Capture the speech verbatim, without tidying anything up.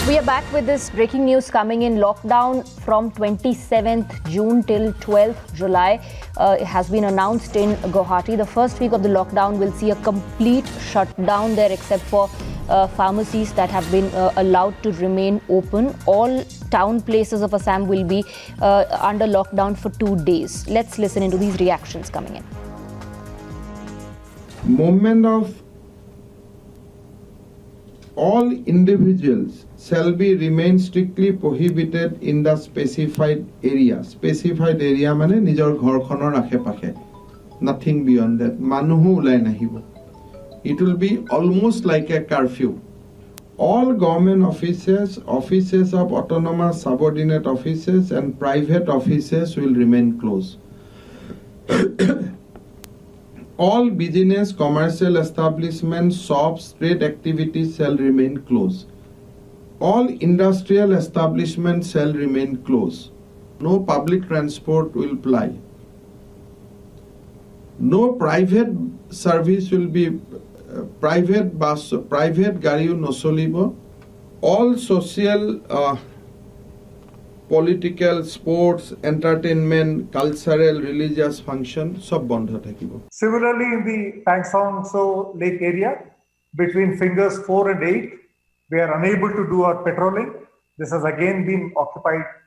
We are back with this breaking news coming in. Lockdown from twenty-seventh June till twelfth July uh, has been announced in Guwahati. The first week of the lockdown will see a complete shutdown there, except for uh, pharmacies that have been uh, allowed to remain open. All town places of Assam will be uh, under lockdown for two days. Let's listen into these reactions coming in. Movement of all individuals shall be remain strictly prohibited in the specified area. Specified area mane nijor ghor khonor akhe pakhe. Nothing beyond that. Manuhu ulai nahibo. It will be almost like a curfew. All government offices, offices of autonomous subordinate offices and private offices will remain closed. All business, commercial establishments, shops, trade activities shall remain closed. All industrial establishments shall remain closed. No public transport will ply. No private service will be, uh, private bus, private gari no solibo. All social, uh, political, sports, entertainment, cultural, religious function, sab bondha thakibo. Similarly, in the Pangsongso Lake area, between fingers four and eight, we are unable to do our patrolling. This has again been occupied